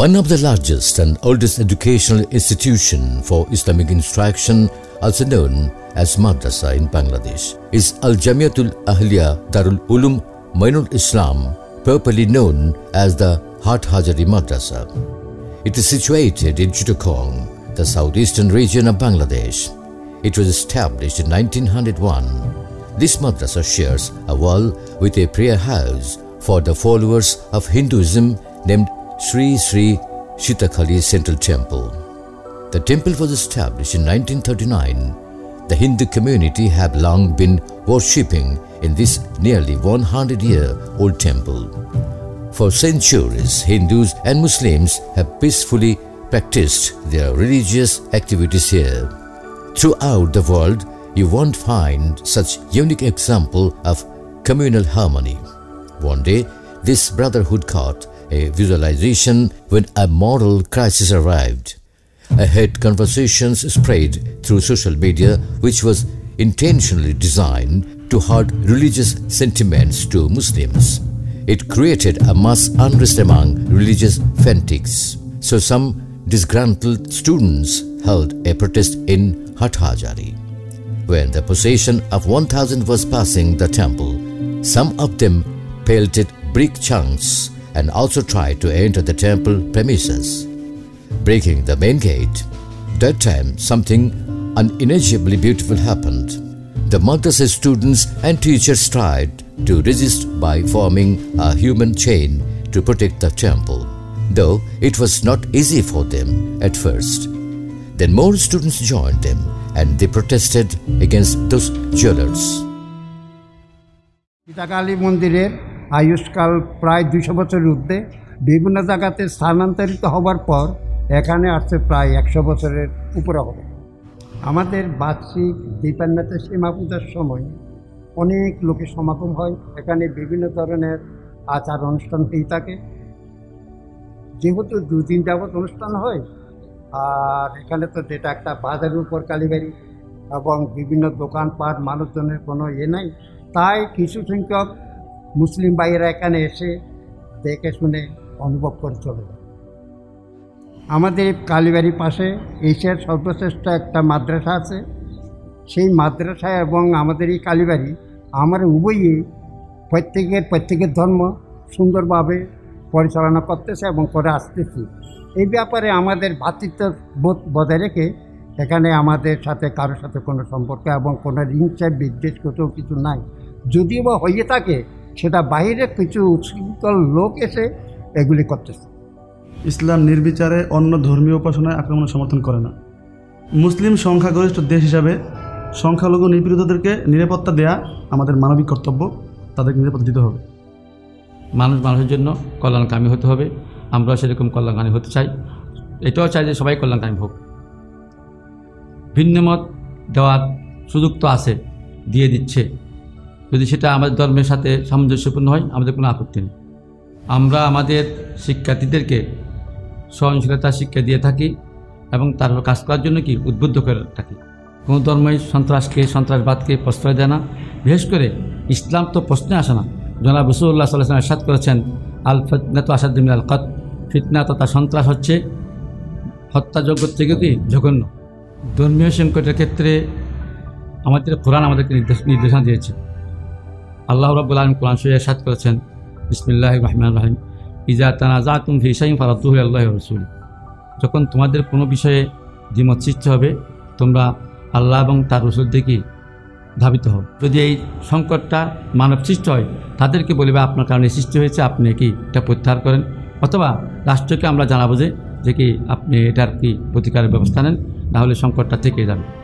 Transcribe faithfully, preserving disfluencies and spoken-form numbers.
One of the largest and oldest educational institution for Islamic instruction, also known as Madrasa in Bangladesh, is Al Jamiatul Ahliya Darul Ulum Moinul Islam, properly known as the Hathazari Madrasa. It is situated in Chittagong, the southeastern region of Bangladesh. It was established in nineteen oh one. This madrasa shares a wall with a prayer house for the followers of Hinduism named Sri Sri Shitakhali Central Temple. The temple was established in nineteen thirty-nine. The Hindu community have long been worshipping in this nearly one hundred year old temple. For centuries, Hindus and Muslims have peacefully practiced their religious activities here. Throughout the world, you won't find such unique example of communal harmony. One day, this brotherhood caught a visualization when a moral crisis arrived. A hate conversations spread through social media, which was intentionally designed to hurt religious sentiments to Muslims. It created a mass unrest among religious fanatics. So some disgruntled students held a protest in Hathazari. When the procession of one thousand was passing the temple, some of them pelted brick chunks and also tried to enter the temple premises, breaking the main gate. That time, something unimaginably beautiful happened. The madrasa students and teachers tried to resist by forming a human chain to protect the temple, though it was not easy for them at first. Then more students joined them and they protested against those jailers. Shitakhali মন্দিরের আয়ুষ্কাল প্রায় দুইশো বছরের ঊর্ধ্বে। বিভিন্ন জায়গাতে স্থানান্তরিত হবার পর এখানে আসছে প্রায় একশো বছরের উপরে হবে। আমাদের বার্ষিক দীপান্বিত সীমা পূজার সময় অনেক লোকের সমাগম হয়। এখানে বিভিন্ন ধরনের আচার অনুষ্ঠান হয়ে থাকে। যেহেতু দুদিন যাবৎ অনুষ্ঠান হয়, আর এখানে তো যেটা একটা বাজারের উপর কালীবাড়ি এবং বিভিন্ন দোকানপাট মানুষজনের কোনো ইয়ে নাই, তাই কিছু সংখ্যক মুসলিম ভাইয়েরা এখানে এসে দেখে শুনে অনুভব করে চলে যায়। আমাদের কালীবাড়ির পাশে এশিয়ার সর্বশ্রেষ্ঠ একটা মাদ্রাসা আছে। সেই মাদ্রাসা এবং আমাদের এই কালীবাড়ি আমরা উভয়ই প্রত্যেকের প্রত্যেকের ধর্ম সুন্দরভাবে পরিচালনা করতেছে এবং করে আসতেছি। এই ব্যাপারে আমাদের ভ্রাতৃত্ববোধ বজায় রেখে এখানে আমাদের সাথে কারোর সাথে কোনো সম্পর্ক এবং কোনো হিংসা বিদ্বেষ কোথাও কিছু নাই। যদিও বা হয়ে থাকে, সেটা বাইরে কিছু উচ্ছৃঙ্খল লোক এসে এগুলি করতেছে। ইসলাম নির্বিচারে অন্য ধর্মীয় উপাসনায় আক্রমণ সমর্থন করে না। মুসলিম সংখ্যাগরিষ্ঠ দেশ হিসাবে সংখ্যালঘু নিপীড়িতদেরকে নিরাপত্তা দেয়া আমাদের মানবিক কর্তব্য। তাদেরকে নিরাপত্তা দিতে হবে। মানুষ মানুষের জন্য কল্যাণকামী হতে হবে। আমরা সেরকম কল্যাণকামী হতে চাই। এটাও চাই যে সবাই কল্যাণকামী হোক। ভিন্নমত দেওয়ার সুযোগ তো আছে, দিয়ে দিচ্ছে। যদি সেটা আমাদের ধর্মের সাথে সামঞ্জস্যপূর্ণ হয়, আমাদের কোনো আপত্তি নেই। আমরা আমাদের শিক্ষার্থীদেরকে সহনশীলতা শিক্ষা দিয়ে থাকি এবং তারপর কাজ করার জন্য কি উদ্বুদ্ধ করে থাকি। কোনো ধর্মই সন্ত্রাসকে সন্ত্রাসবাদকে প্রশ্রয় দেয় না। বিশেষ করে ইসলাম তো প্রশ্নে আসে না। জনাব রাসূলুল্লাহ সাল্লাল্লাহু আলাইহি ওয়াসাল্লাম ইরশাদ করেছেন, আল ফিতনাতু আশাদ্দু মিনাল কতল। ফিতনা তথা সন্ত্রাস হচ্ছে হত্যাযোগ্য থেকে কি জঘন্য। ধর্মীয় সংকটের ক্ষেত্রে আমাদের কোরআন আমাদেরকে নির্দেশ নির্দেশনা দিয়েছে। আল্লাহ রাব্বুল আলামিন কোরআন শরীফে ইরশাদ করেছেন, বিসমিল্লাহির রহমানির রহিম, ইজা তানাযাতুম ফি শাইইন ফারাদ্দুহু ইলাল্লাহি ওয়া রাসূলি। যখন তোমাদের কোনো বিষয়ে দ্বিমত সৃষ্টি হবে, তোমরা আল্লাহ এবং তার রাসূল দিকে ধাবিত হও। যদি এই সংকটটা মানব সৃষ্টি হয়, তাদেরকে বলবে আপনার কারণে সৃষ্টি হয়েছে, আপনি কি এটা প্রত্যাহার করেন, অথবা রাষ্ট্রকে আমরা জানাবো যে যে কি আপনি এটার কি প্রতিকারের ব্যবস্থা নেন, নাহলে সংকটটা থেকে যাবে।